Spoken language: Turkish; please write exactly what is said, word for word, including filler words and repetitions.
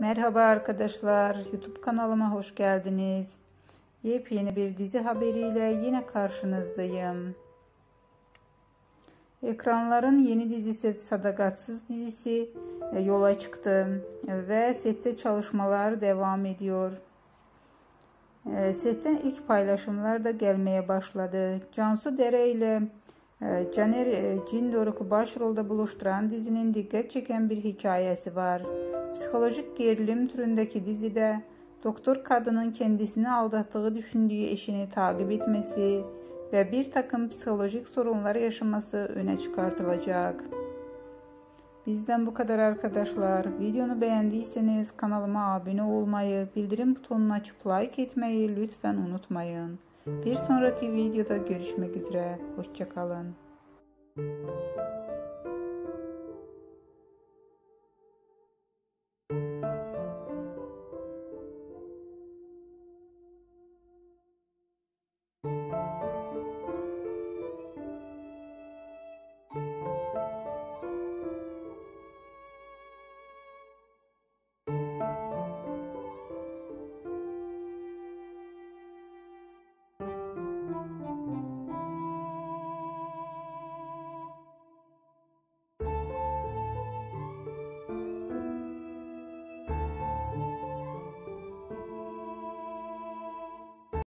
Merhaba arkadaşlar, YouTube kanalıma hoş geldiniz. Yepyeni bir dizi haberiyle yine karşınızdayım. Ekranların yeni dizisi Sadakatsiz dizisi yola çıktı ve sette çalışmalar devam ediyor. Setten ilk paylaşımlar da gelmeye başladı. Cansu Dere ile Caner Cindoruk'u başrolde buluşturan dizinin dikkat çeken bir hikayesi var. Psikolojik gerilim türündeki dizide doktor kadının kendisini aldattığı düşündüğü eşini takip etmesi ve bir takım psikolojik sorunlar yaşaması öne çıkartılacak. Bizden bu kadar arkadaşlar. Videonu beğendiyseniz kanalıma abone olmayı, bildirim butonunu açıp like etmeyi lütfen unutmayın. Bir sonraki videoda görüşmek üzere. Hoşça kalın.